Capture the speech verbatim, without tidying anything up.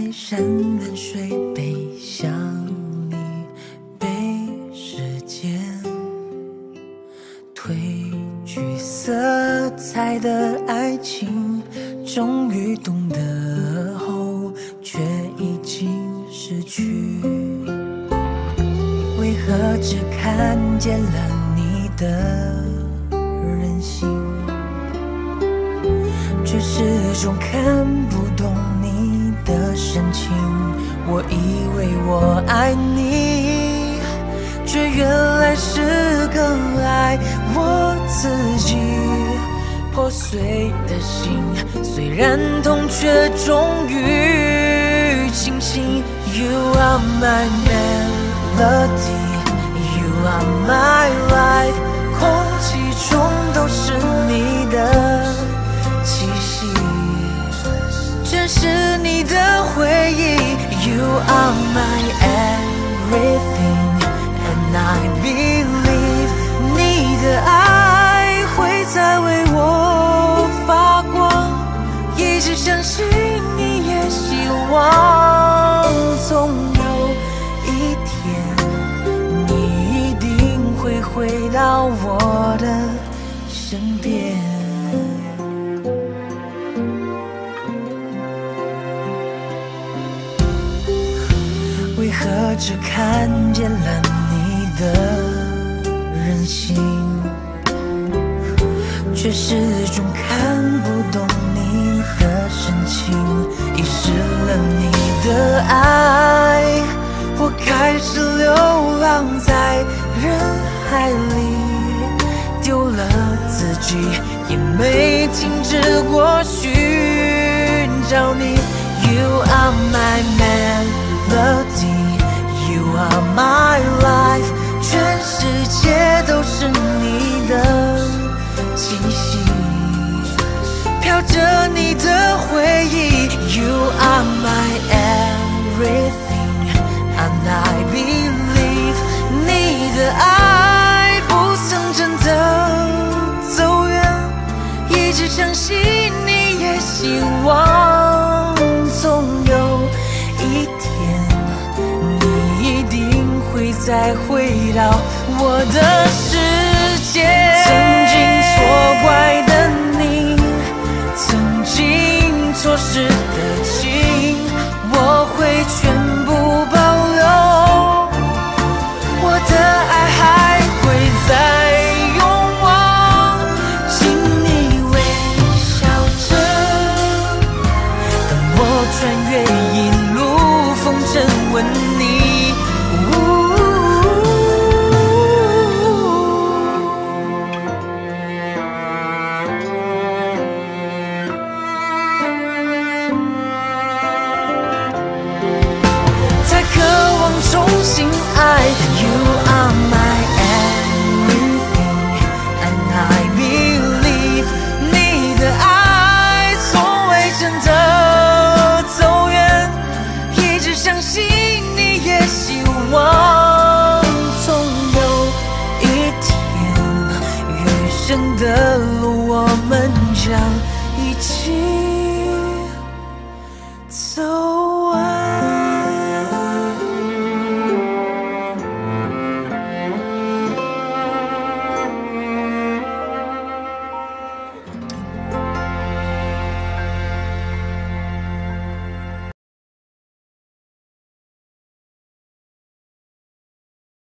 在山南水北想你，被时间褪去色彩的爱情，终于懂得后，却已经失去。为何只看见了你的任性，却始终看不懂你的深情？我以为我爱你，却原来是更爱我自己。破碎的心虽然痛，却终于清醒。You are my melody, you are my life， 空气中都是你的气息，全是你的回忆。You are my everything and I believe， 你的爱会再为我发光，一直相信你也希望，总有一天你一定会回到我的身边。为何只看见了你的任性，却始终看不懂你的深情？遗失了你的爱，我开始流浪在人海里，丢了自己，也没停止过寻找你。You are my melody, you are my life， 全世界都是你的气息，飘着你的回忆。You are my everything and I believe， 你的爱不曾真的走远，一直相信你也希望，总有一天你一定会再回到我的世界。